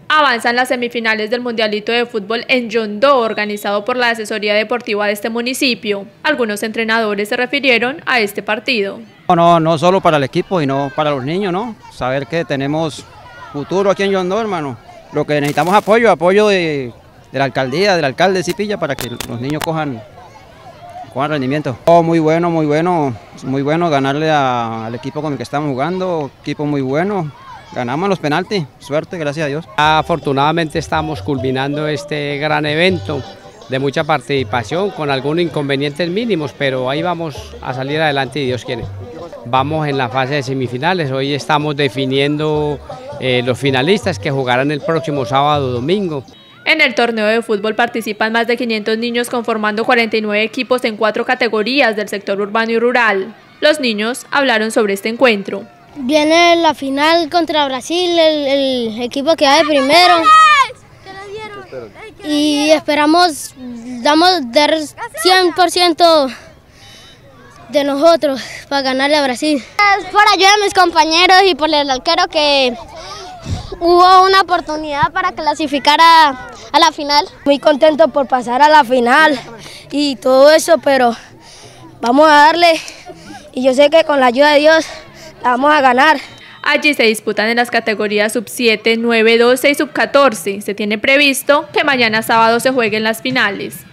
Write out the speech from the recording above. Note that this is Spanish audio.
Avanzan las semifinales del Mundialito de Fútbol en Yondó, organizado por la Asesoría Deportiva de este municipio. Algunos entrenadores se refirieron a este partido. No solo para el equipo, sino para los niños, ¿no? Saber que tenemos futuro aquí en Yondó, hermano. Lo que necesitamos apoyo de la alcaldía, del alcalde de Zipilla, para que los niños cojan rendimiento. Muy bueno ganarle al equipo con el que estamos jugando, equipo muy bueno. Ganamos los penaltis, suerte, gracias a Dios. Afortunadamente estamos culminando este gran evento de mucha participación, con algunos inconvenientes mínimos, pero ahí vamos a salir adelante y Dios quiere. Vamos en la fase de semifinales, hoy estamos definiendo los finalistas que jugarán el próximo sábado, domingo. En el torneo de fútbol participan más de 500 niños conformando 49 equipos en 4 categorías del sector urbano y rural. Los niños hablaron sobre este encuentro. Viene la final contra Brasil, el equipo que va de primero. Y esperamos, dar 100% de nosotros para ganarle a Brasil. Es por ayuda de mis compañeros y por el arquero que hubo una oportunidad para clasificar a la final. Muy contento por pasar a la final y todo eso, pero vamos a darle y yo sé que con la ayuda de Dios la vamos a ganar. Allí se disputan en las categorías sub-7, 9, 12 y sub-14. Se tiene previsto que mañana sábado se jueguen las finales.